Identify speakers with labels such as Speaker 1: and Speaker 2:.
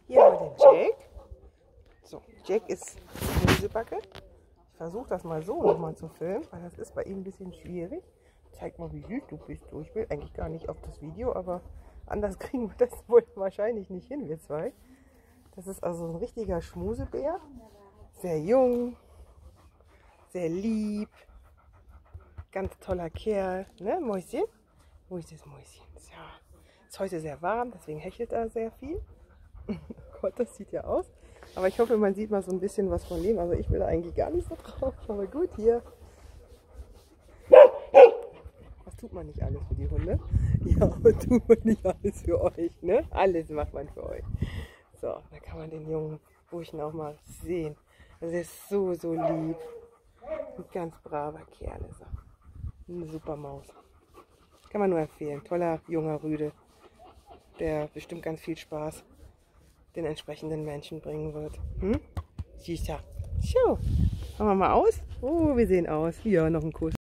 Speaker 1: Hier haben wir den Jack. So, Jack ist Gemüsebacke. Ich versuche das mal so nochmal zu filmen, weil das ist bei ihm ein bisschen schwierig. Zeig mal, wie süß du bist. Ich will eigentlich gar nicht auf das Video, aber anders kriegen wir das wohl wahrscheinlich nicht hin, wir zwei. Das ist also ein richtiger Schmusebär. Sehr jung, sehr lieb, ganz toller Kerl. Ne, Mäuschen? Wo ist das Mäuschen? So. Ist heute sehr warm, deswegen hechelt er sehr viel. Oh Gott, das sieht ja aus. Aber ich hoffe, man sieht mal so ein bisschen was von dem. Also ich will da eigentlich gar nicht so drauf. Aber gut, hier. Was tut man nicht alles für die Hunde? Ja, aber tut man nicht alles für euch, ne? Alles macht man für euch. So, da kann man den jungen Burschen auch mal sehen. Also er ist so, so lieb. Ein ganz braver Kerl ist er. Eine super Maus. Kann man nur empfehlen. Toller, junger Rüde, der bestimmt ganz viel Spaß den entsprechenden Menschen bringen wird. Hm? Süßer. Schau. Machen wir mal aus. Oh, wir sehen aus. Ja, noch ein Kuss.